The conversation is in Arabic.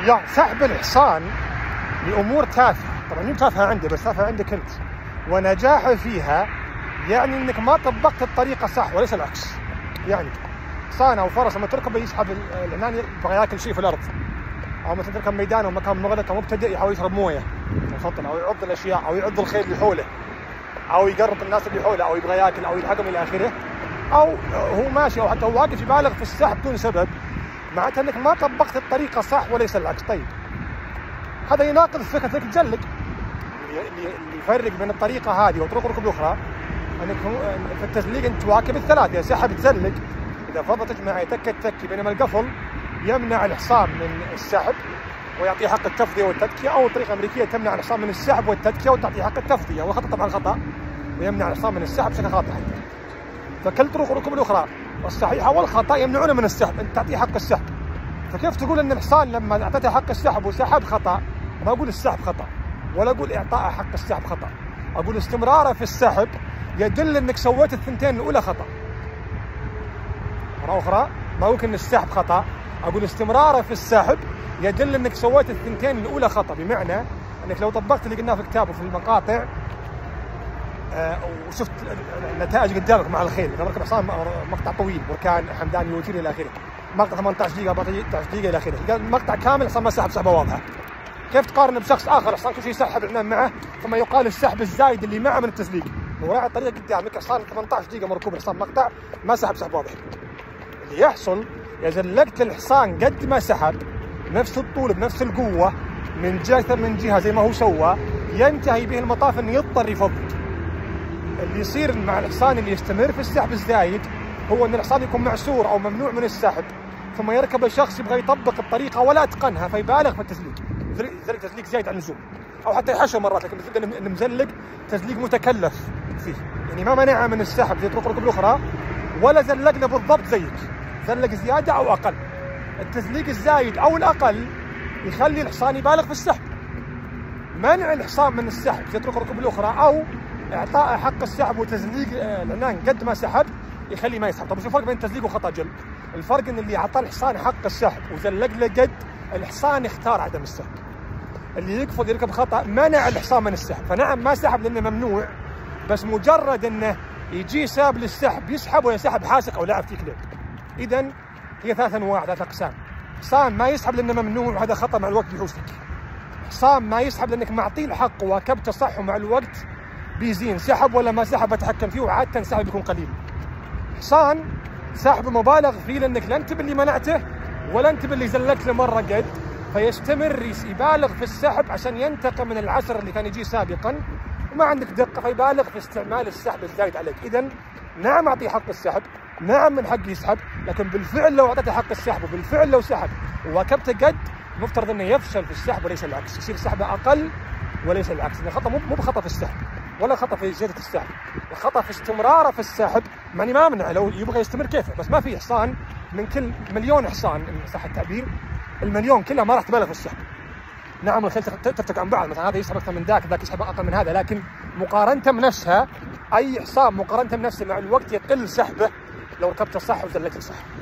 سحب الحصان لأمور تافهة، طبعا مو تافهة عندي بس تافهة عندك أنت، ونجاحه فيها يعني أنك ما طبقت الطريقة صح وليس العكس. يعني حصان أو فرس لما تركبه يسحب العنان يبغى ياكل شيء في الأرض، أو مثلا تركب ميدان أو مكان مغلق أو مبتدئ يحاول يشرب موية الخطن، أو يعض الأشياء أو يعض الخيل اللي حوله، أو يقرب الناس اللي حوله، أو يبغى ياكل أو يلحقهم إلى آخره، أو هو ماشي أو حتى هو واقف يبالغ في السحب بدون سبب، معناته أنك ما طبقت الطريقة صح وليس العكس. طيب هذا يناقض فكرة انك تجلق. اللي يفرق بين الطريقة هذه وطرق الركوب الأخرى انك في التزليق انت تواكب الثلاث، يا سحب تزلق اذا فرضت معي تكي، بينما القفل يمنع الحصان من السحب ويعطيه حق التفضية والتتكية، او الطريقة الأمريكية تمنع الحصان من السحب والتتكية وتعطيه حق التفضية، والخطأ طبعا خطأ ويمنع الحصان من السحب بشكل خاطئ. فكل طرق الركوب الأخرى الصحيحة والخطأ يمنعونه من السحب، انت تعطيه حق السحب. فكيف تقول ان الحصان لما اعطيته حق السحب وسحب خطأ؟ ما اقول السحب خطأ ولا اقول اعطائه حق السحب خطأ، اقول استمراره في السحب يدل انك سويت الثنتين الاولى خطأ. مرة اخرى ما اقول ان السحب خطأ، اقول استمراره في السحب يدل انك سويت الثنتين الاولى خطأ، بمعنى انك لو طبقت اللي قلناه في الكتاب وفي المقاطع وشفت النتائج قدامك مع الخيل، اذا ركب حصان مقطع طويل بركان حمدان يوتير الى اخره، مقطع 18 دقيقة 14 دقيقة الى اخره، قال مقطع كامل حصان ما سحب سحبة واضحة. كيف تقارن بشخص اخر حصان كل شيء يسحب العنان معه، ثم يقال السحب الزايد اللي معه من التسليق، وراعي الطريقة قدامك حصان 18 دقيقة مركوب حصان مقطع ما سحب سحب واضح. اللي يحصل اذا زلقت الحصان قد ما سحب نفس الطول بنفس القوة من جهة زي ما هو سوى، ينتهي به المطاف انه يضطر يفضل. اللي يصير مع الحصان اللي يستمر في السحب الزايد هو ان الحصان يكون معسور او ممنوع من السحب، ثم يركب الشخص يبغى يطبق الطريقه ولا اتقنها فيبالغ في التزليق، يزلق تزليق زايد عن اللزوم، او حتى يحشر مرات، لكن بالنسبه انه مزلق تزليق متكلف فيه، يعني ما منعه من السحب زي طرق الركوب الاخرى، ولا زلقنا بالضبط زيك، زلق زياده او اقل. التزليق الزايد او الاقل يخلي الحصان يبالغ في السحب. منع الحصان من السحب زي طرق الركوب الاخرى او اعطاء حق السحب وتزليق العنان قد ما سحب يخلي ما يسحب. طب شو الفرق بين التزليق وخطأ جلب؟ الفرق ان اللي اعطى الحصان حق السحب وزلق له قد الحصان اختار عدم السحب. اللي يقفز يركب خطأ منع الحصان من السحب، فنعم ما سحب لانه ممنوع، بس مجرد انه يجي ساب للسحب يسحب ولا سحب حاسق او لاعب فيك لعب. اذا هي ثلاث انواع، ثلاث اقسام. حصان ما يسحب لانه ممنوع وهذا خطأ مع الوقت بيحوس فيك. حصان ما يسحب لانك معطيه الحق وواكبته صح ومع الوقت بيزين سحب ولا ما سحب اتحكم فيه وعادة سحب بيكون قليل. حصان سحب مبالغ فيه لانك لا انت باللي منعته ولا انت باللي زلقت له مره قد، فيستمر يبالغ في السحب عشان ينتقم من العسر اللي كان يجي سابقا، وما عندك دقه فيبالغ في استعمال السحب الزايد عليك. اذا نعم اعطيه حق السحب، نعم من حقه يسحب، لكن بالفعل لو اعطيته حق السحب وبالفعل لو سحب وواكبته قد، مفترض انه يفشل في السحب وليس العكس، يصير سحبه اقل وليس العكس. لان الخطا مو بخطا في السحب ولا خطأ في زيادة السحب، الخطأ في استمراره في السحب. ماني ما امنع لو يبغى يستمر كيفه، بس ما في حصان من كل مليون حصان ان صح التعبير، المليون كلها ما راح تبالغ في السحب. نعم الخيل تفتك عن بعض، مثلا هذا يسحب اكثر من ذاك يسحب اقل من هذا، لكن مقارنته بنفسها اي حصان مقارنته بنفسه مع الوقت يقل سحبه لو ركبته صح وزلته صح.